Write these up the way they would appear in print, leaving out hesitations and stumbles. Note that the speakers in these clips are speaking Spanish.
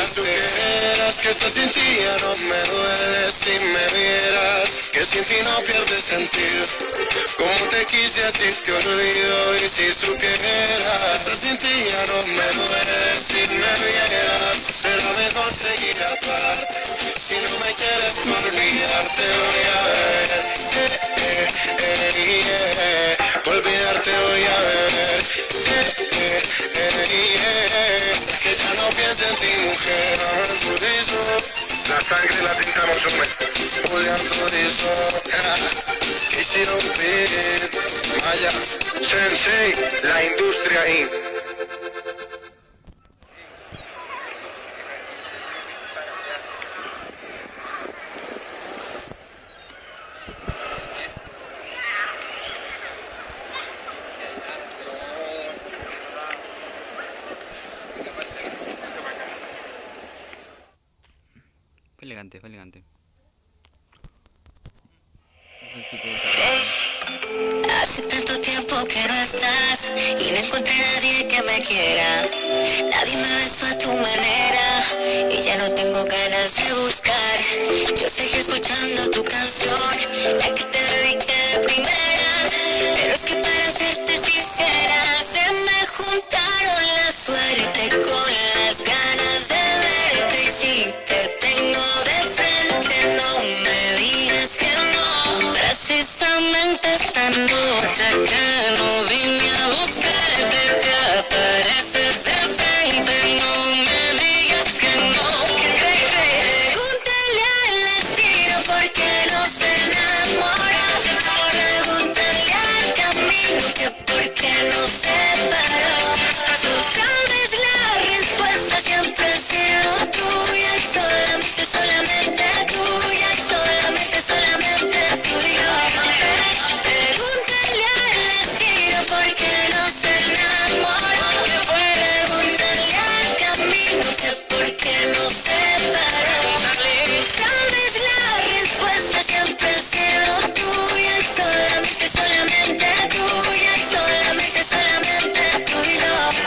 supieras que estar sin ti ya no me duele, si me vieras que sin ti no pierde sentido. Como te quise así te olvido, y si supieras estar sin ti ya no me duele, si me vieras será mejor seguir aparte. Si no me quieres tú olvidarte voy a ver, olvidarte voy a ver, hasta que ya no piense en ti mujer. Turismo, la sangre la pintamos un mes. Julián Turismo, que hicieron beat, Maya, Sensei, la industria Inc. Fue elegante, fue elegante. Hace tanto tiempo que no estás y no encontré a nadie que me quiera. Nadie me besó a tu manera y ya no tengo ganas de buscar. Yo seguí escuchando tu canción, la que te dediqué de primera. Pero es que para serte sincera, se me juntaron la suerte con las ganas de verte. Y si te tengo de frente, no me digas que no. Precisamente esta noche que no vine a buscarte, te apareces de frente, no me digas que no. Pregúntale al destino porque no se enamora. Pregúntale al camino que por qué no se paró. Tú sabes la respuesta, siempre ha sido tuya, solamente, solamente tuya, solamente, solamente tuya. Pregúntale al destino porque no se enamoró. Pregúntale al camino que por qué no se paró. Tú sabes la respuesta, siempre ha sido tuya, solamente, solamente tuya, solamente, solamente tuya.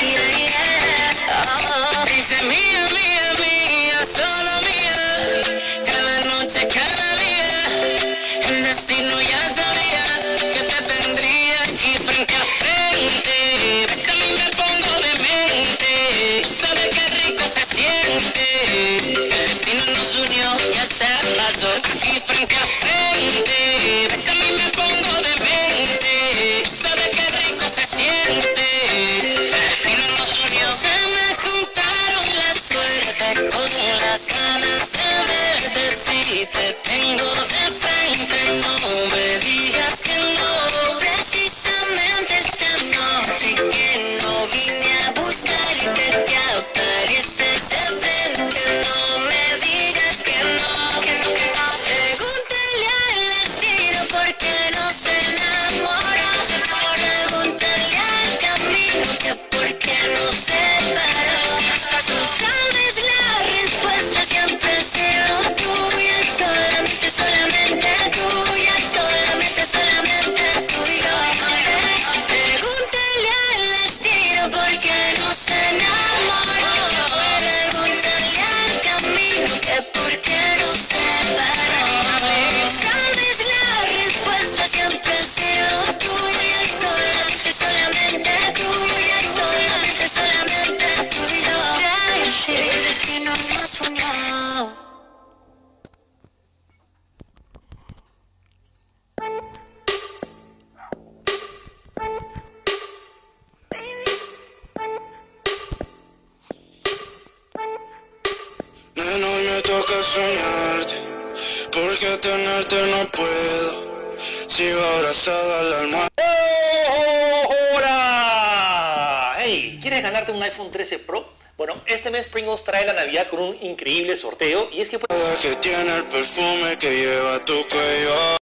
Dice mía, mía, mía, solo mía, cada noche, cada día, el destino ya sabía que te tendría aquí frente a frente. Ves que a mí me pongo demente, sabe qué rico se siente. El destino nos unió, ya se pasó aquí frente a frente. Ves que a mí me pongo demente, sabe qué rico se siente. El destino nos unió, se me juntaron la suerte con las ganas de verte. Si te tengo de frente, no me digas que no. Precisamente esta noche que no vine a buscarte, te apareces de frente, no me digas que no. Pregúntale al destino porque no se enamora. Pregúntale al camino que por qué no se paró. Tú sabes la respuesta, siempre ha sido tuya, solamente, solamente tuya, solamente, solamente tuya. Pregúntale al destino porque no se enamoró. Pregúntale al camino que por qué no se paró. Tú sabes la respuesta, siempre ha sido tuya, solamente, solamente tuya, solamente, solamente tuya. El destino nos unió. Nena, hoy me toca soñarte, porque tenerte no puedo. Sigo abrazada al almohada. ¡Hola! Hey, ¿quieres ganarte un iPhone 13 Pro? Bueno, este mes Pringles trae la Navidad con un increíble sorteo y es que Que tiene el perfume que lleva tu cuello.